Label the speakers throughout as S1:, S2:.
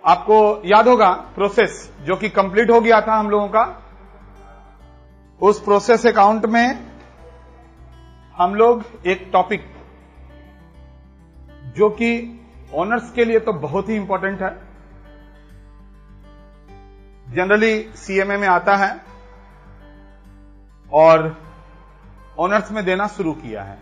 S1: आपको याद होगा प्रोसेस जो कि कंप्लीट हो गया था हम लोगों का। उस प्रोसेस अकाउंट में हम लोग एक टॉपिक जो कि ऑनर्स के लिए तो बहुत ही इंपॉर्टेंट है, जनरली सीएमए में आता है और ऑनर्स में देना शुरू किया है।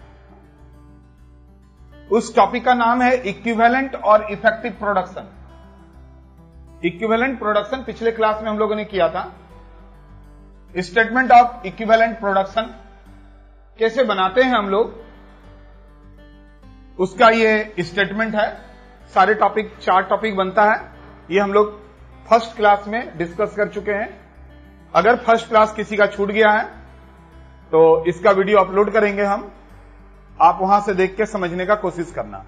S1: उस टॉपिक का नाम है इक्विवेलेंट और इफेक्टिव प्रोडक्शन। इक्विवेलेंट प्रोडक्शन पिछले क्लास में हम लोगों ने किया था। स्टेटमेंट ऑफ इक्विवेलेंट प्रोडक्शन कैसे बनाते हैं हम लोग, उसका ये स्टेटमेंट है। सारे टॉपिक 4 टॉपिक बनता है। ये हम लोग फर्स्ट क्लास में डिस्कस कर चुके हैं। अगर फर्स्ट क्लास किसी का छूट गया है तो इसका वीडियो अपलोड करेंगे हम, आप वहां से देख के समझने का कोशिश करना।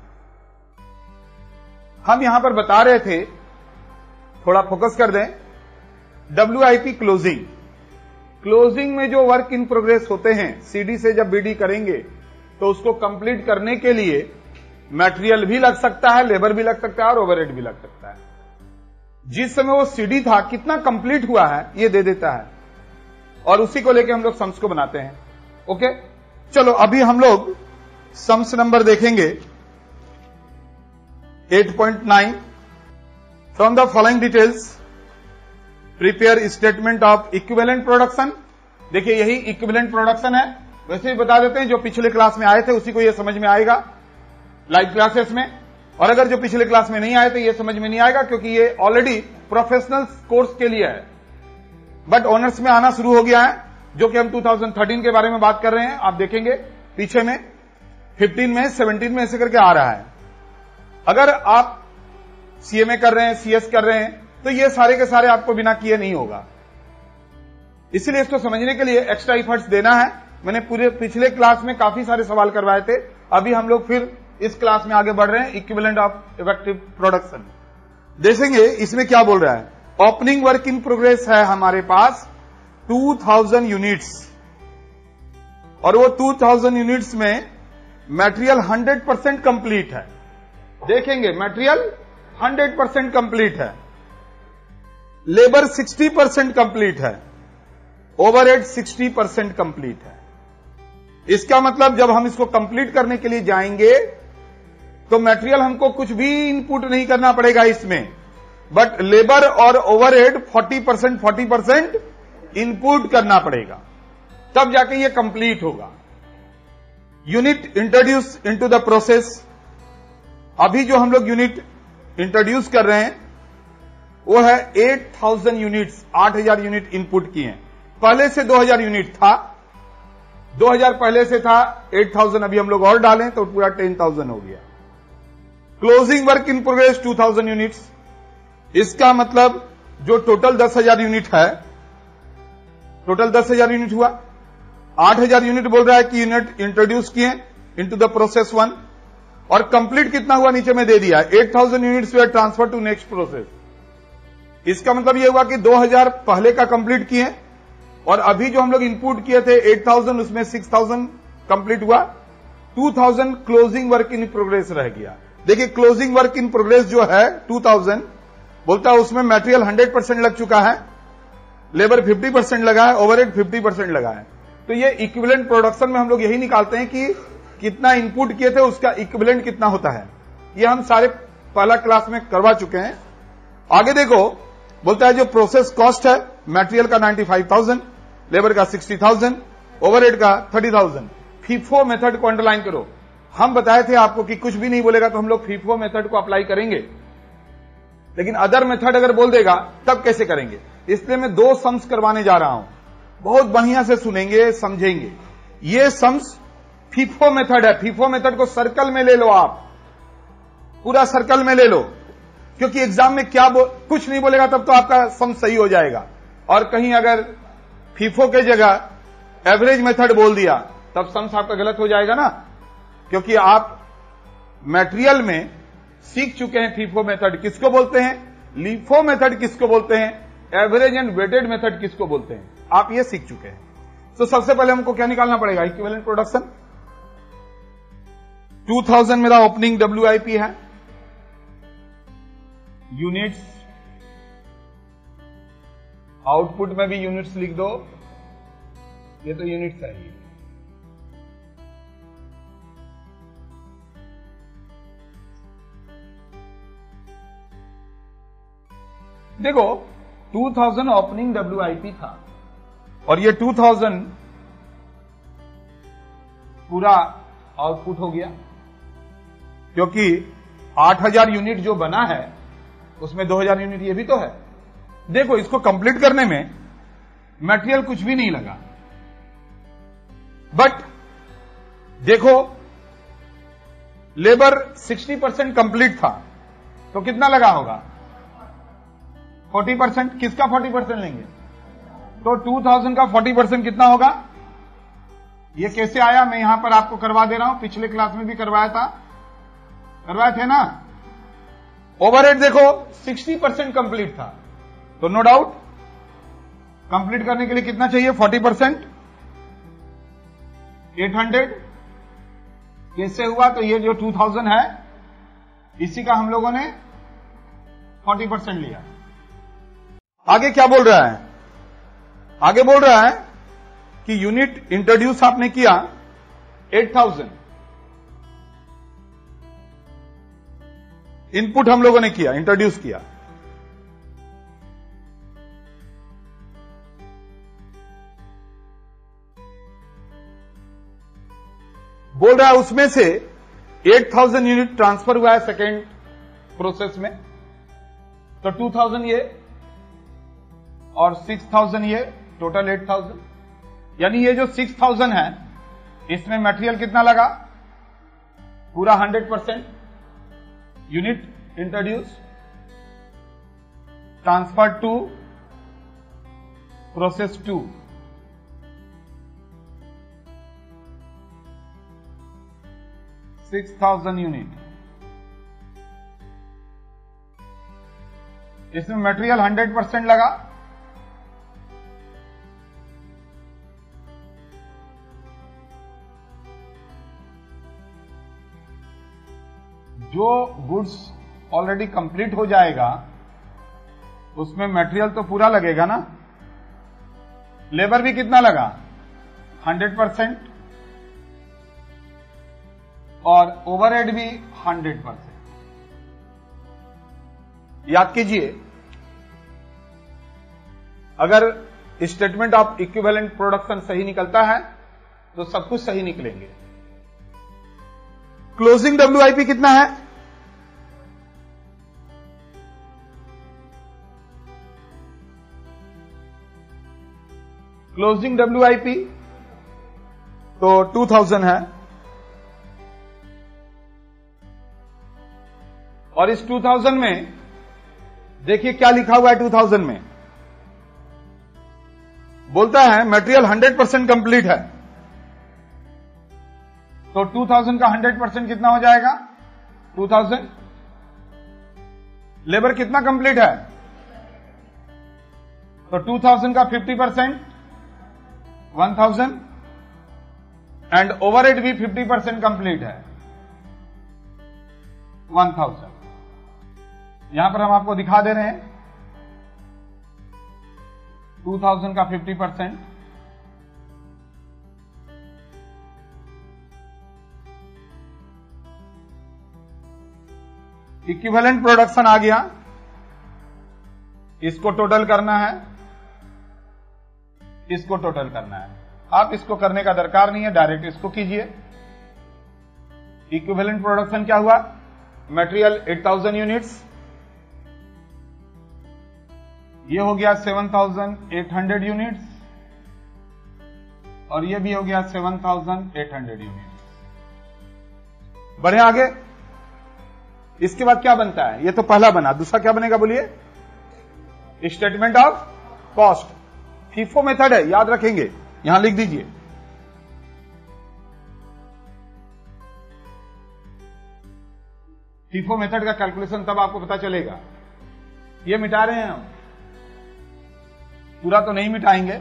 S1: हम यहां पर बता रहे थे, थोड़ा फोकस कर दें, WIP क्लोजिंग। क्लोजिंग में जो वर्क इन प्रोग्रेस होते हैं, सीडी से जब बीडी करेंगे तो उसको कंप्लीट करने के लिए मटेरियल भी लग सकता है, लेबर भी लग सकता है और ओवरहेड भी लग सकता है। जिस समय वो सीडी था कितना कंप्लीट हुआ है ये दे देता है और उसी को लेके हम लोग सम्स को बनाते हैं। ओके, चलो अभी हम लोग सम्स नंबर देखेंगे 8.9। From the following details prepare statement of equivalent production. देखिए यही इक्विवेलेंट प्रोडक्शन है। वैसे भी बता देते हैं, जो पिछले क्लास में आए थे उसी को ये समझ में आएगा लाइव क्लासेस में, और अगर जो पिछले क्लास में नहीं आए थे ये समझ में नहीं आएगा क्योंकि ये ऑलरेडी प्रोफेशनल कोर्स के लिए है, बट ऑनर्स में आना शुरू हो गया है, जो कि हम 2013 के बारे में बात कर रहे हैं। आप देखेंगे पीछे में 15 में 17 में ऐसे करके आ रहा है। अगर आप सीएमए कर रहे हैं, सीएस कर रहे हैं, तो ये सारे के सारे आपको बिना किए नहीं होगा। इसलिए इसको समझने के लिए एक्स्ट्रा एफर्ट्स देना है। मैंने पूरे पिछले क्लास में काफी सारे सवाल करवाए थे, अभी हम लोग फिर इस क्लास में आगे बढ़ रहे हैं। इक्विवेलेंट ऑफ इफेक्टिव प्रोडक्शन देखेंगे। इसमें क्या बोल रहा है, ओपनिंग वर्क इन प्रोग्रेस है हमारे पास 2000 यूनिट्स, और वो 2000 यूनिट्स में मटेरियल 100% कंप्लीट है। देखेंगे मटेरियल 100% कंप्लीट है, लेबर 60% कंप्लीट है, ओवरहेड 60% कंप्लीट है। इसका मतलब जब हम इसको कंप्लीट करने के लिए जाएंगे तो मटेरियल हमको कुछ भी इनपुट नहीं करना पड़ेगा इसमें, बट लेबर और ओवरहेड 40% इनपुट करना पड़ेगा, तब जाके ये कंप्लीट होगा। Unit introduce into the process. अभी जो हम लोग यूनिट इंट्रोड्यूस कर रहे हैं वो है 8000 यूनिट्स, 8000 यूनिट इनपुट किए हैं। पहले से 2000 यूनिट था, 2000 पहले से था, 8000 अभी हम लोग और डालें तो पूरा 10,000 हो गया। Closing work in progress 2000 units. इसका मतलब जो टोटल 10,000 यूनिट है, टोटल 10,000 यूनिट हुआ। 8,000 यूनिट बोल रहा है कि यूनिट इंट्रोड्यूस किए इनटू द प्रोसेस 1, और कंप्लीट कितना हुआ नीचे में दे दिया, 8000 units were transfer to next process. इसका मतलब यह हुआ कि 2000 पहले का कंप्लीट किए और अभी जो हम लोग इनपुट किए थे 8000, उसमें 6000 कंप्लीट हुआ, 2000 क्लोजिंग वर्क इन प्रोग्रेस रह गया। देखिए क्लोजिंग वर्क इन प्रोग्रेस जो है 2000 बोलता है उसमें मटेरियल 100% लग चुका है, लेबर 50% लगा है, ओवरहेड 50% लगा है। तो ये इक्विवेलेंट प्रोडक्शन में हम लोग यही निकालते हैं कि कितना इनपुट किए थे उसका इक्विवेलेंट कितना होता है। ये हम सारे पहला क्लास में करवा चुके हैं। आगे देखो, बोलता है जो प्रोसेस कॉस्ट है मटेरियल का 95,000, लेबर का 60,000, ओवरहेड का 30,000। फीफो मेथड को अंडरलाइन करो। हम बताए थे आपको कि कुछ भी नहीं बोलेगा तो हम लोग फीफो मेथड को अप्लाई करेंगे, लेकिन अदर मेथड अगर बोल देगा तब कैसे करेंगे। इसलिए मैं 2 सम्स करवाने जा रहा हूं, बहुत बढ़िया से सुनेंगे, समझेंगे। ये सम्स फीफो मेथड है। फीफो मेथड को सर्कल में ले लो, आप पूरा सर्कल में ले लो, क्योंकि एग्जाम में क्या कुछ नहीं बोलेगा तब तो आपका सम सही हो जाएगा, और कहीं अगर फीफो के जगह एवरेज मेथड बोल दिया तब सम्स आपका गलत हो जाएगा ना, क्योंकि आप मटेरियल में सीख चुके हैं फीफो मेथड किसको बोलते हैं, लीफो मेथड किसको बोलते हैं, एवरेज एंड वेटेड मेथड किसको बोलते हैं, आप ये सीख चुके हैं। तो सबसे पहले हमको क्या निकालना पड़ेगा, इक्विवेलेंट प्रोडक्शन। 2000 मेरा ओपनिंग WIP है, यूनिट्स आउटपुट में भी यूनिट्स लिख दो, ये तो यूनिट्स है ही। देखो 2000 ओपनिंग WIP था और ये 2000 पूरा आउटपुट हो गया, क्योंकि 8000 यूनिट जो बना है उसमें 2000 यूनिट ये भी तो है। देखो इसको कंप्लीट करने में मटेरियल कुछ भी नहीं लगा, बट देखो लेबर 60% कंप्लीट था, तो कितना लगा होगा? 40%। किसका 40% लेंगे? तो 2000 का 40% कितना होगा? ये कैसे आया मैं यहां पर आपको करवा दे रहा हूं, पिछले क्लास में भी करवाए थे ना। ओवरहेड देखो 60% कंप्लीट था, तो नो डाउट कंप्लीट करने के लिए कितना चाहिए? 40%। 800 कैसे हुआ? तो ये जो 2000 है इसी का हम लोगों ने 40% लिया। आगे क्या बोल रहा है? आगे बोल रहा है कि यूनिट इंट्रोड्यूस आपने किया 8000, इनपुट हम लोगों ने किया, इंट्रोड्यूस किया। बोल रहा है उसमें से 8000 यूनिट ट्रांसफर हुआ है सेकेंड प्रोसेस में, तो 2000 ये और 6000 ये, टोटल 8000। यानी ये जो 6000 है इसमें मटेरियल कितना लगा? पूरा 100% unit introduce, transfer to process 2। Unit, इसमें मटेरियल 100% लगा। जो गुड्स ऑलरेडी कंप्लीट हो जाएगा उसमें मटेरियल तो पूरा लगेगा ना। लेबर भी कितना लगा? 100% और ओवरहेड भी 100%। याद कीजिए, अगर स्टेटमेंट ऑफ इक्विवेलेंट प्रोडक्शन सही निकलता है तो सब कुछ सही निकलेंगे। क्लोजिंग WIP कितना है? क्लोजिंग WIP तो 2000 है, और इस 2000 में देखिए क्या लिखा हुआ है। 2000 में बोलता है मटेरियल 100% कंप्लीट है, तो 2000 का 100% कितना हो जाएगा? 2000। लेबर कितना कंप्लीट है? तो 2000 का 50% 1000, एंड ओवरहेड भी 50% कंप्लीट है 1000। यहां पर हम आपको दिखा दे रहे हैं 2000 का 50%। इक्विवेलेंट प्रोडक्शन आ गया, इसको टोटल करना है, इसको टोटल करना है। आप इसको करने का दरकार नहीं है, डायरेक्ट इसको कीजिए। इक्विवेलेंट प्रोडक्शन क्या हुआ? मटेरियल 8000 यूनिट्स, ये हो गया 7800 यूनिट्स, और ये भी हो गया 7800 यूनिट्स। बढ़े आगे। इसके बाद क्या बनता है? ये तो पहला बना, दूसरा क्या बनेगा बोलिए? Statement of cost. FIFO method है, याद रखेंगे, यहां लिख दीजिए। फीफो मेथड का कैलकुलेशन तब आपको पता चलेगा। ये मिटा रहे हैं हम, पूरा तो नहीं मिटाएंगे,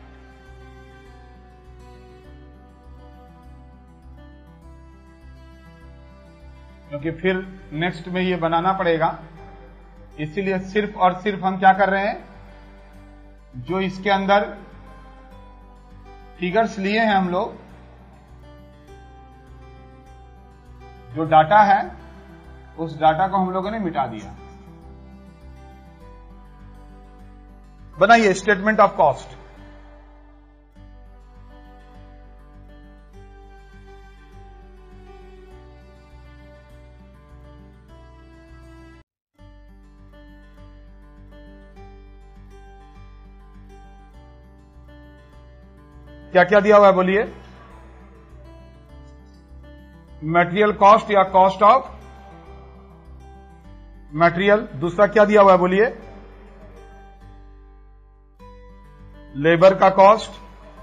S1: क्योंकि फिर नेक्स्ट में ये बनाना पड़ेगा। इसीलिए सिर्फ और सिर्फ हम क्या कर रहे हैं? जो इसके अंदर फिगर्स लिए हैं हम लोग, जो डाटा है उस डाटा को हम लोगों ने मिटा दिया। बनाइए स्टेटमेंट ऑफ कॉस्ट। क्या क्या दिया हुआ है बोलिए? मटेरियल कॉस्ट या कॉस्ट ऑफ मटेरियल। दूसरा क्या दिया हुआ है बोलिए? लेबर का cost.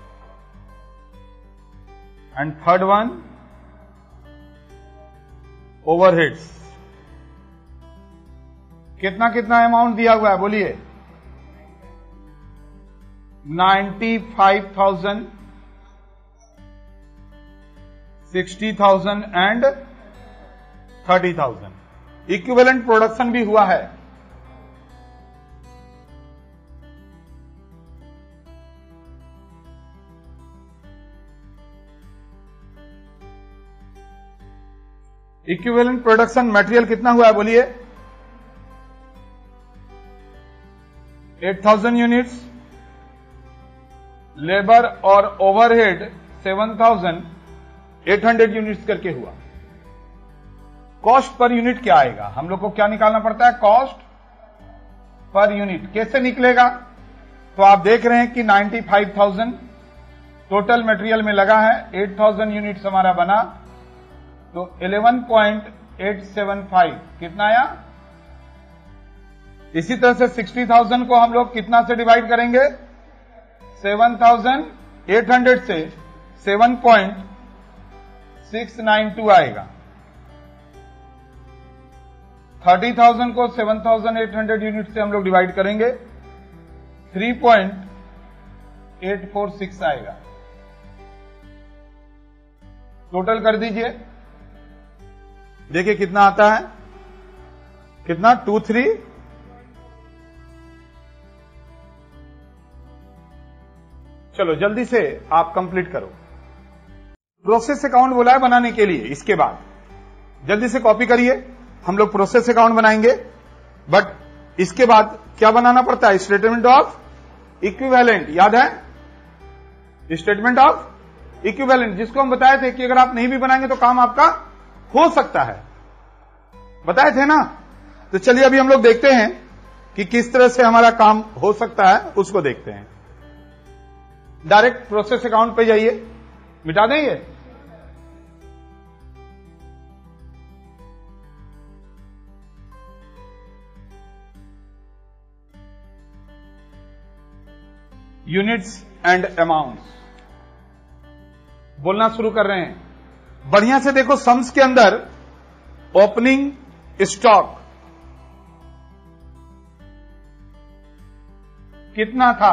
S1: And third one overheads. कितना कितना अमाउंट दिया हुआ है बोलिए? 95,000, 60,000 एंड 30,000। इक्विवेलेंट प्रोडक्शन भी हुआ है। इक्विवेलेंट प्रोडक्शन मटेरियल कितना हुआ है बोलिए? 8,000 यूनिट्स। लेबर और ओवरहेड 7,800 यूनिट्स करके हुआ। कॉस्ट पर यूनिट क्या आएगा? हम लोग को क्या निकालना पड़ता है? Cost per unit. कैसे निकलेगा? तो आप देख रहे हैं कि 95,000 टोटल मटेरियल में लगा है, 8,000 यूनिट्स हमारा बना, तो 11.875 कितना आया? इसी तरह से 60,000 को हम लोग कितना से डिवाइड करेंगे? 7,800 से 7.692 आएगा। 30,000 को 7,800 यूनिट से हम लोग डिवाइड करेंगे, 3.846 आएगा। टोटल कर दीजिए, देखिए कितना आता है। कितना? 23। चलो जल्दी से आप कंप्लीट करो। प्रोसेस अकाउंट बोला है बनाने के लिए। इसके बाद जल्दी से कॉपी करिए। हम लोग प्रोसेस अकाउंट बनाएंगे, बट इसके बाद क्या बनाना पड़ता है? Statement of equivalent. याद है? स्टेटमेंट ऑफ इक्विवेलेंट, जिसको हम बताए थे कि अगर आप नहीं भी बनाएंगे तो काम आपका हो सकता है। बताए थे ना? तो चलिए अभी हम लोग देखते हैं कि किस तरह से हमारा काम हो सकता है, उसको देखते हैं। डायरेक्ट प्रोसेस अकाउंट पे जाइए, मिटा दें ये। यूनिट्स एंड अमाउंट्स बोलना शुरू कर रहे हैं। बढ़िया से देखो, सम्स के अंदर ओपनिंग स्टॉक कितना था?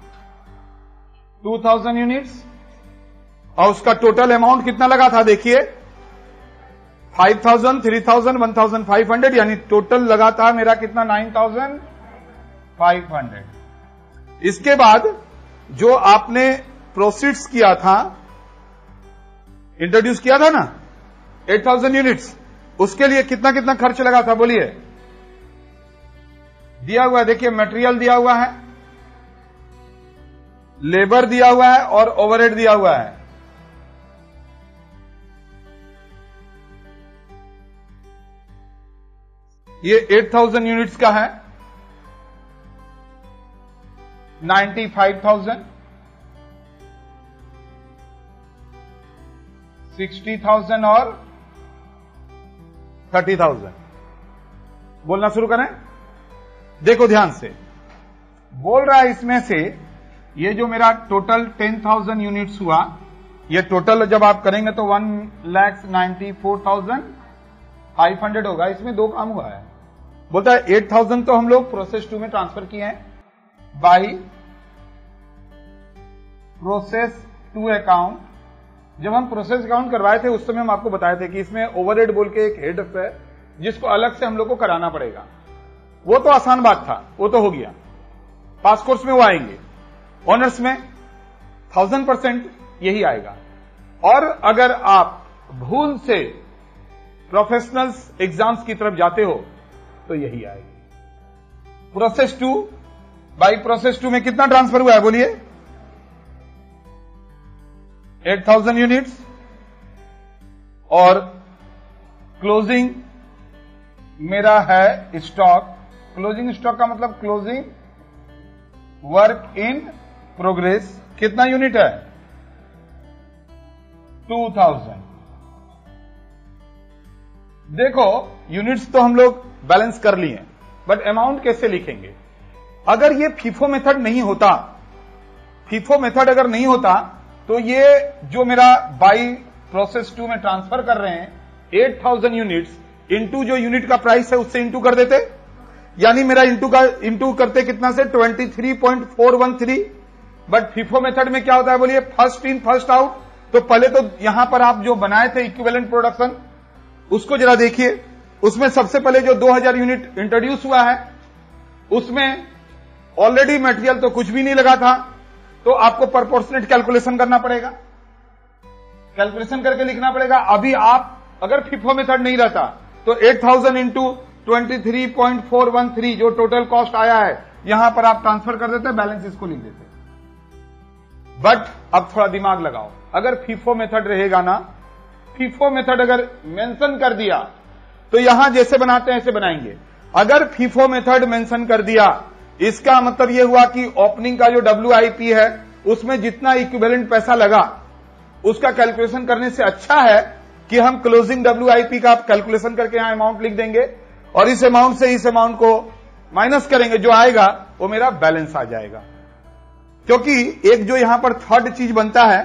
S1: 2,000 यूनिट्स। और उसका टोटल अमाउंट कितना लगा था? देखिए 5,000, 3,000, 1,500, यानी टोटल लगा था मेरा कितना? 9,500। इसके बाद जो आपने प्रोसीड्स किया था, इंट्रोड्यूस किया था ना 8,000 यूनिट्स, उसके लिए कितना कितना खर्च लगा था बोलिए? दिया हुआ है, देखिए मटेरियल दिया हुआ है, लेबर दिया हुआ है और ओवरहेड दिया हुआ है। ये 8,000 यूनिट्स का है। 95,000, 60,000 और 30,000। बोलना शुरू करें। देखो ध्यान से, बोल रहा है इसमें से ये जो मेरा टोटल 10,000 यूनिट्स हुआ, ये टोटल जब आप करेंगे तो 1,94,500 होगा। इसमें दो काम हुआ है। बोलता है 8,000 तो हम लोग प्रोसेस 2 में ट्रांसफर किए हैं बाई प्रोसेस 2 अकाउंट। जब हम प्रोसेस अकाउंट करवाए थे उस समय हम आपको बताए थे कि इसमें ओवरहेड बोल के एक हेड है जिसको अलग से हम लोग को कराना पड़ेगा। वो तो आसान बात था, वो तो हो गया, पास कोर्स में वो आएंगे। ऑनर्स में 1000% यही आएगा। और अगर आप भूल से प्रोफेशनल्स एग्जाम्स की तरफ जाते हो तो यही आएगी। प्रोसेस 2, बाई प्रोसेस 2 में कितना ट्रांसफर हुआ है बोलिए? 8000 यूनिट्स। और क्लोजिंग मेरा है स्टॉक। क्लोजिंग स्टॉक का मतलब क्लोजिंग वर्क इन प्रोग्रेस कितना यूनिट है? 2000। देखो यूनिट्स तो हम लोग बैलेंस कर लिए, बट अमाउंट कैसे लिखेंगे? अगर ये फीफो मेथड नहीं होता, फीफो मेथड अगर नहीं होता तो ये जो मेरा बाई प्रोसेस 2 में ट्रांसफर कर रहे हैं 8000 यूनिट्स इंटू जो यूनिट का प्राइस है उससे इंटू कर देते, यानी मेरा इंटू करते कितना से 23.413। बट फीफो मेथड में क्या होता है बोलिए? First in first out. तो पहले तो यहां पर आप जो बनाए थे इक्विवेलेंट प्रोडक्शन उसको जरा देखिए। उसमें सबसे पहले जो 2000 यूनिट इंट्रोड्यूस हुआ है उसमें ऑलरेडी मटेरियल तो कुछ भी नहीं लगा था, तो आपको प्रोपोर्शनेट कैलकुलेशन करना पड़ेगा, कैलकुलेशन करके लिखना पड़ेगा। अभी आप अगर फीफो मेथड नहीं रहता तो 8000 इंटू 23.413 जो टोटल कॉस्ट आया है यहां पर आप ट्रांसफर कर देते, बैलेंस इसको लिख देते। बट अब थोड़ा दिमाग लगाओ, अगर फीफो मेथड रहेगा ना, फीफो मेथड अगर मेंशन कर दिया तो यहां जैसे बनाते हैं ऐसे बनाएंगे। अगर फीफो मेथड मेंशन कर दिया इसका मतलब यह हुआ कि ओपनिंग का जो WIP है उसमें जितना इक्विवेलेंट पैसा लगा उसका कैलकुलेशन करने से अच्छा है कि हम क्लोजिंग WIP का कैलकुलेशन करके यहां अमाउंट लिख देंगे और इस अमाउंट से इस अमाउंट को माइनस करेंगे, जो आएगा वो मेरा बैलेंस आ जाएगा। क्योंकि एक जो यहां पर थर्ड चीज बनता है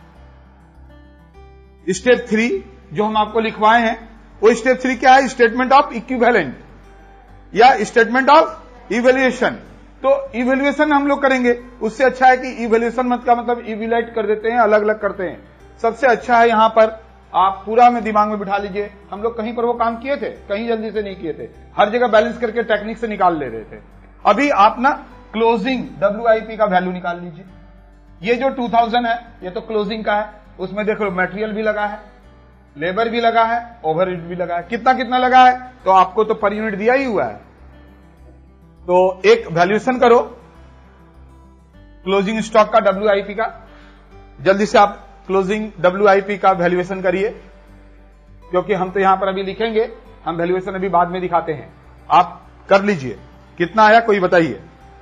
S1: स्टेप 3 जो हम आपको लिखवाए हैं, वो स्टेप 3 क्या है? स्टेटमेंट ऑफ इक्विवेलेंट या स्टेटमेंट ऑफ इवैल्यूएशन। तो इवैल्यूएशन हम लोग करेंगे, उससे अच्छा है कि इवैल्यूएशन मत का मतलब इवैल्यूएट कर देते हैं, अलग अलग करते हैं। सबसे अच्छा है यहां पर आप पूरा में दिमाग में बिठा लीजिए, हम लोग कहीं पर वो काम किए थे, कहीं जल्दी से नहीं किए थे, हर जगह बैलेंस करके टेक्निक से निकाल ले रहे थे। अभी आप ना क्लोजिंग WIP का वैल्यू निकाल लीजिए। ये जो 2000 है ये तो क्लोजिंग का है, उसमें देखो मटेरियल भी लगा है, लेबर भी लगा है, ओवरहेड भी लगा है। कितना कितना लगा है तो आपको तो पर यूनिट दिया ही हुआ है। तो एक वैल्यूएशन करो क्लोजिंग स्टॉक का WIP का, जल्दी से आप क्लोजिंग WIP का वैल्यूएशन करिए, क्योंकि हम तो यहां पर अभी लिखेंगे, हम वैल्यूएशन अभी बाद में दिखाते हैं। आप कर लीजिए। कितना आया कोई बताइए?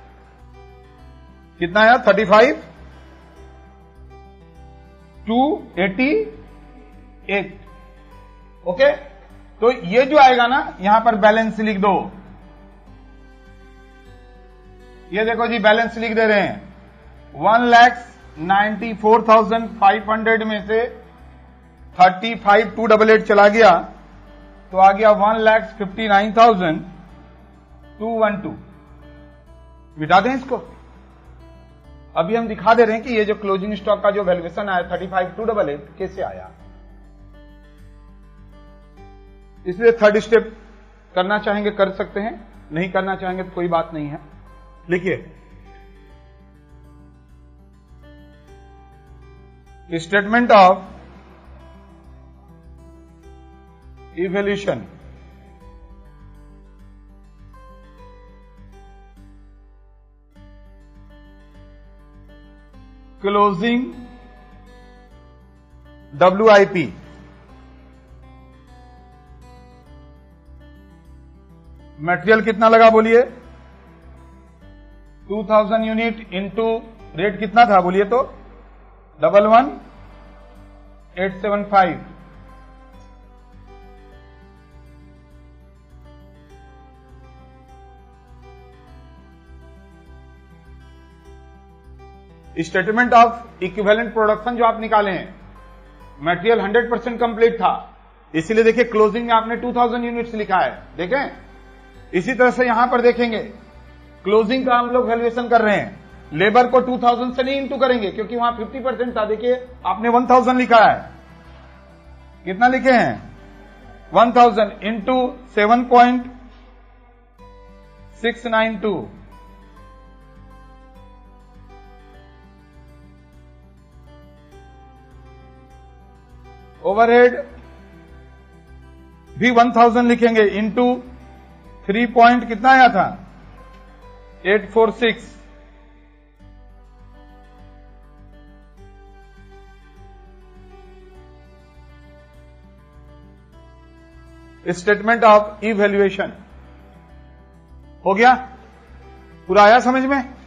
S1: कितना आया? 35 288। ओके, तो ये जो आएगा ना यहां पर बैलेंस लिख दो। ये देखो जी बैलेंस लिख दे रहे हैं 1,94,500 में से 35,288 चला गया तो आ गया 1,59,212। मिटा दें इसको। अभी हम दिखा दे रहे हैं कि ये जो क्लोजिंग स्टॉक का जो वैल्यूएशन आया 35,288 कैसे आया। इसलिए थर्ड स्टेप करना चाहेंगे कर सकते हैं, नहीं करना चाहेंगे तो कोई बात नहीं है। लिखिए statement of evaluation closing WIP material कितना लगा बोलिए? 2000 यूनिट इंटू रेट कितना था बोलिए तो 11875। स्टेटमेंट ऑफ इक्विवेलेंट प्रोडक्शन जो आप निकाले हैं, मटेरियल 100% कंप्लीट था, इसीलिए देखिए क्लोजिंग में आपने 2000 यूनिट्स लिखा है। देखें इसी तरह से यहां पर देखेंगे क्लोजिंग का हम लोग वैल्यूएशन कर रहे हैं, लेबर को 2000 से नहीं इंटू करेंगे क्योंकि वहां 50% था। देखिए आपने 1000 लिखा है, कितना लिखे हैं 1000 इंटू 7.692 ओवरहेड भी 1000 लिखेंगे इंटू 3 पॉइंट कितना आया था 846। स्टेटमेंट ऑफ इवैल्यूएशन हो गया, पूरा आया समझ में।